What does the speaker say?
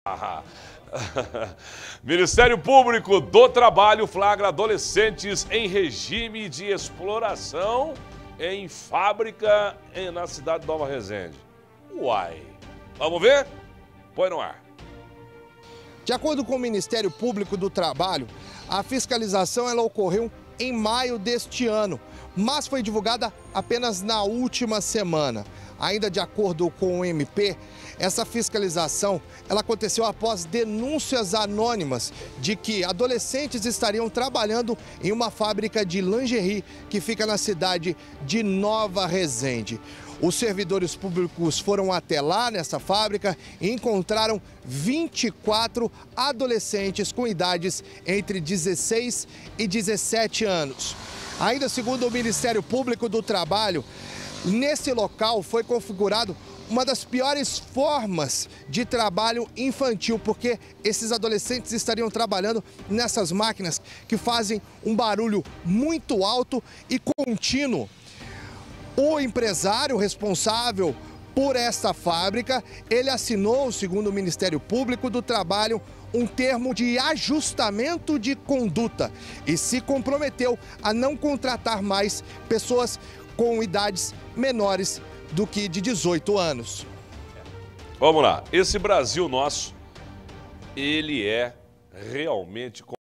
Ministério Público do Trabalho flagra adolescentes em regime de exploração em fábrica na cidade de Nova Resende. Uai! Vamos ver? Põe no ar. De acordo com o Ministério Público do Trabalho, a fiscalização ela ocorreu em maio deste ano, mas foi divulgada apenas na última semana. Ainda de acordo com o MP, essa fiscalização ela aconteceu após denúncias anônimas de que adolescentes estariam trabalhando em uma fábrica de lingerie que fica na cidade de Nova Resende. Os servidores públicos foram até lá nessa fábrica e encontraram 24 adolescentes com idades entre 16 e 17 anos. Ainda segundo o Ministério Público do Trabalho, nesse local foi configurado uma das piores formas de trabalho infantil, porque esses adolescentes estariam trabalhando nessas máquinas que fazem um barulho muito alto e contínuo. O empresário responsável por esta fábrica, ele assinou, segundo o Ministério Público do Trabalho, um termo de ajustamento de conduta e se comprometeu a não contratar mais pessoas com idades menores do que de 18 anos. Vamos lá. Esse Brasil nosso, ele é realmente